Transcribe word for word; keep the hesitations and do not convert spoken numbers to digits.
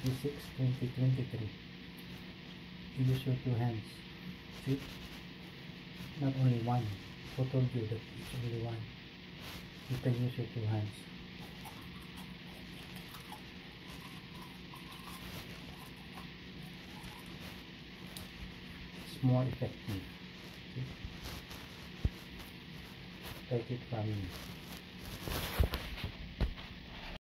twenty-sixth, twenty twenty-three. Use your two hands. See? Not only one. Who told you that it's only one? You can use your two hands. It's more effective. See? Take it from me.